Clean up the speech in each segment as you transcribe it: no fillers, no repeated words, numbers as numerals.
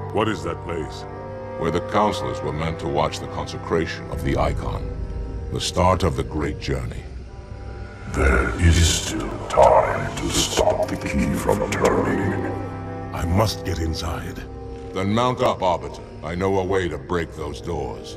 What is that place? Where the counselors were meant to watch the consecration of the Icon. The start of the Great Journey. There is still time to stop the key from turning. I must get inside. Then mount up, Arbiter. I know a way to break those doors.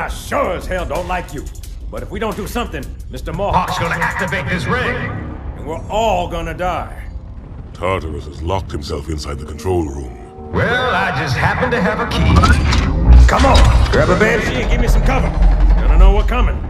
I sure as hell don't like you. But if we don't do something, Mr. Mohawk's gonna activate this ring. And we're all gonna die. Tartarus has locked himself inside the control room. Well, I just happen to have a key. Come on, grab a banshee and give me some cover. Gonna know we're coming.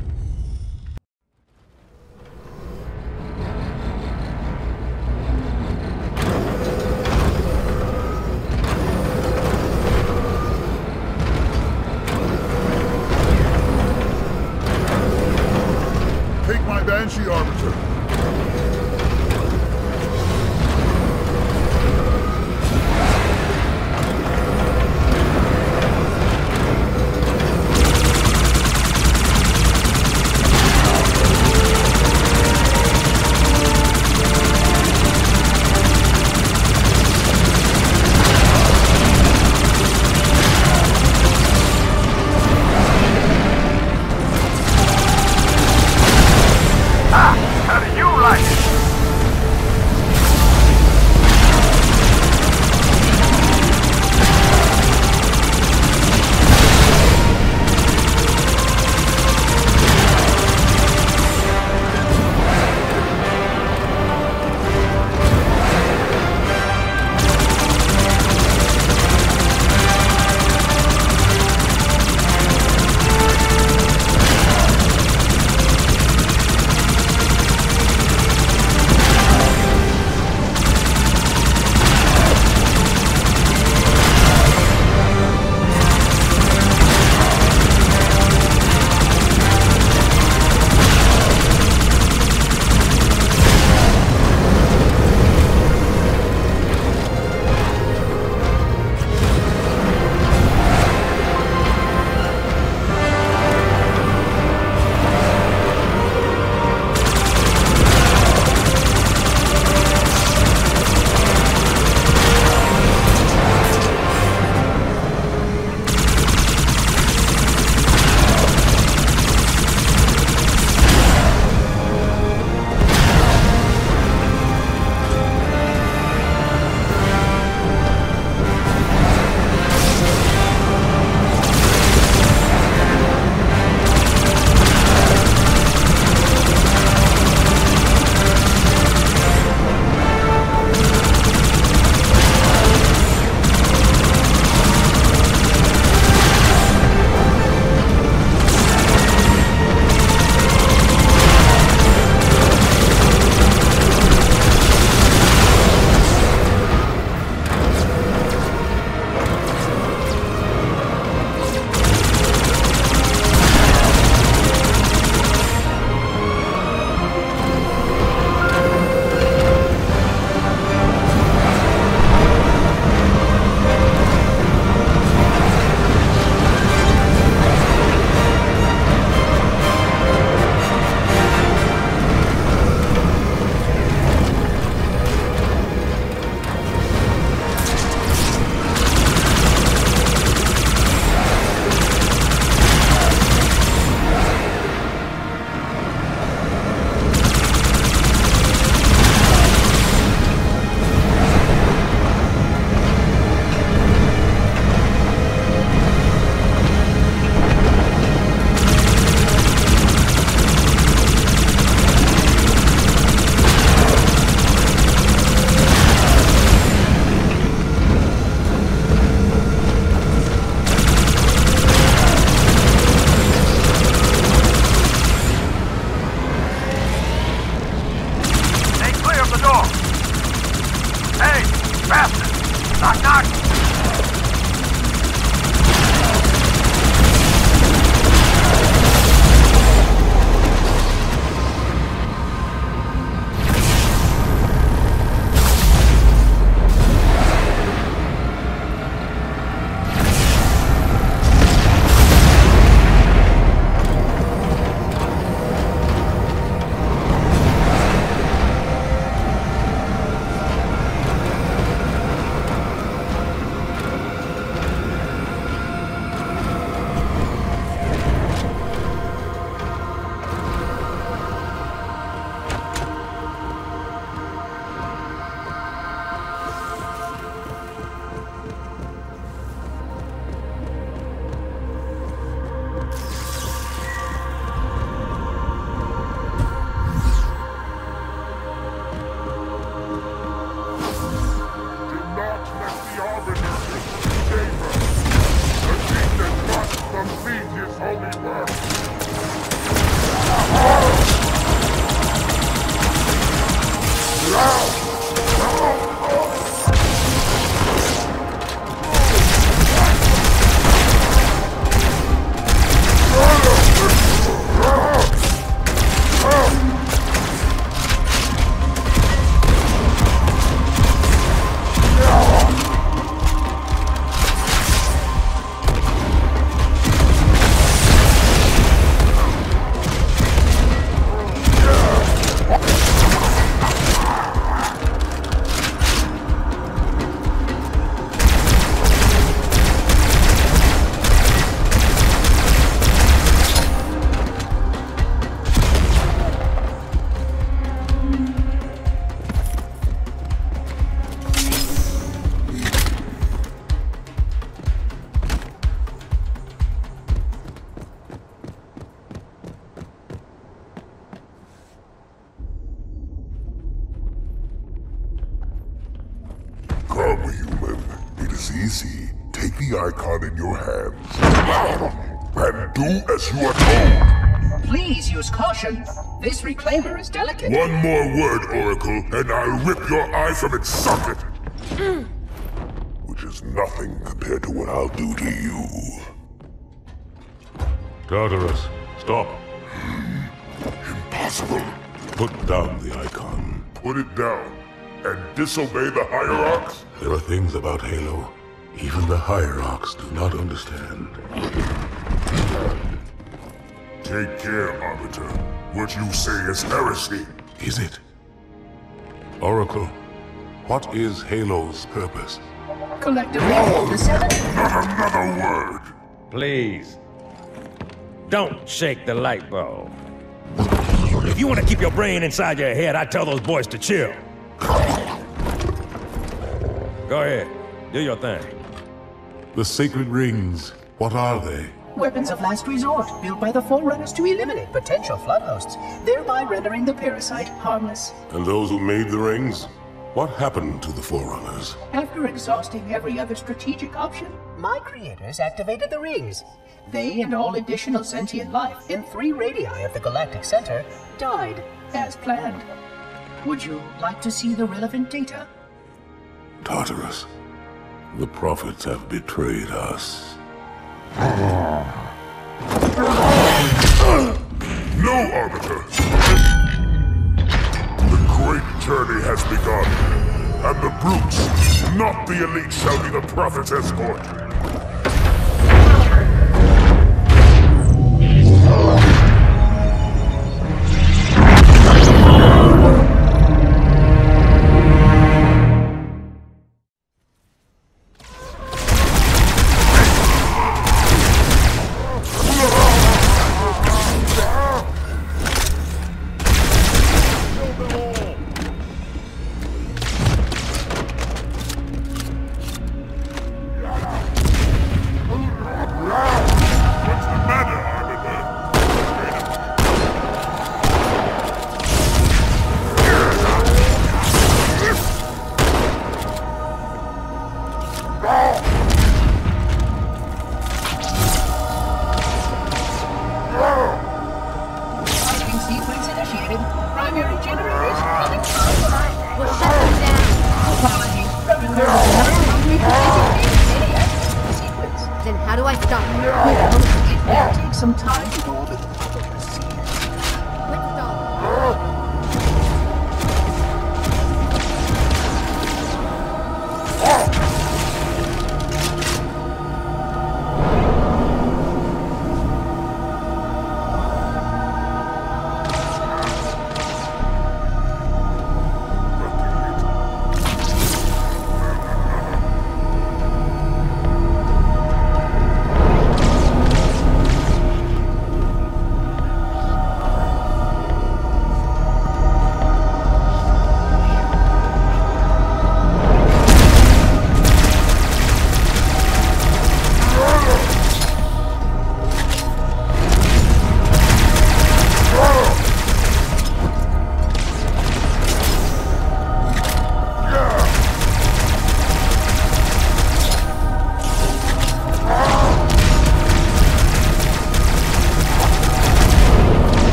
Take my Banshee Arbiter. How do you like it? Knock, knock! Come, human. It is easy. Take the icon in your hands and do as you are told. Please use caution. This reclaimer is delicate. One more word, Oracle, and I'll rip your eye from its socket. Which is nothing compared to what I'll do to you. Tartarus, stop. Impossible. Put down the icon. Put it down and disobey the Hierarchs? There are things about Halo even the Hierarchs do not understand. Take care, Arbiter. What you say is heresy. Is it? Oracle, what is Halo's purpose? Collectively, the seven. Not another word. Please. Don't shake the light bulb. If you want to keep your brain inside your head, I tell those boys to chill. Go ahead. Do your thing. The sacred rings, what are they? Weapons of last resort, built by the Forerunners to eliminate potential flood hosts, thereby rendering the parasite harmless. And those who made the rings? What happened to the Forerunners? After exhausting every other strategic option, my creators activated the rings. They and all additional sentient life in 3 radii of the Galactic Center died as planned. Would you like to see the relevant data? Tartarus, the prophets have betrayed us. No, Arbiter! The great journey has begun, and the brutes, not the elite, shall be the Prophet's escort. Then how do I stop it? Well, it may take some time to go over the process. Let's stop.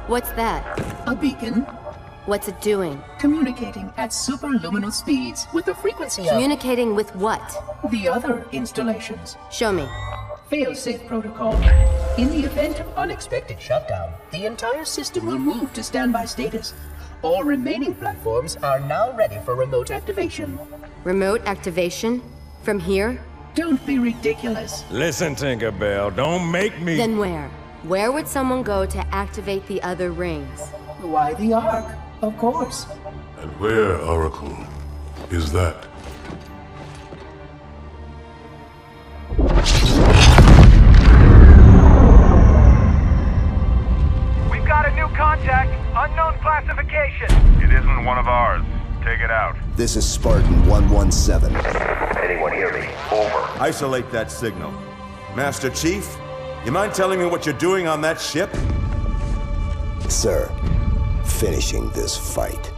What's that? A beacon, What's it doing? communicating at superluminal speeds with the frequency of Communicating with what? the other installations. Show me. Fail-safe protocol. In the event of unexpected shutdown, the entire system will move to standby status. All remaining platforms are now ready for remote activation. Remote activation? From here? Don't be ridiculous. Listen, Tinkerbell, don't make me... Then where? Where would someone go to activate the other rings? Why the Ark? Of course. And where, Oracle, is that? We've got a new contact. Unknown classification. It isn't one of ours. Take it out. This is Spartan 117. Anyone hear me? Over. Isolate that signal. Master Chief, you mind telling me what you're doing on that ship? Sir, finishing this fight.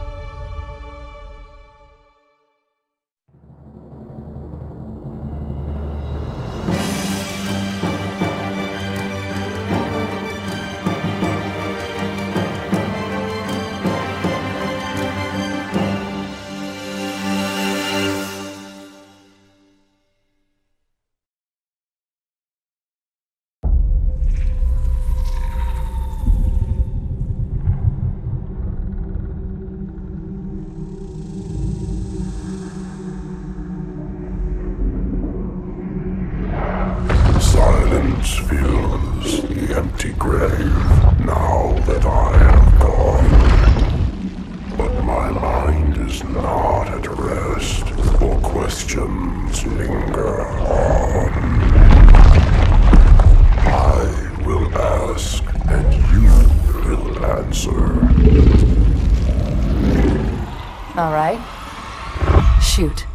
Silence fills the empty grave now that I have gone. But my mind is not at rest, for questions linger on. I will ask, and you will answer. All right. Shoot.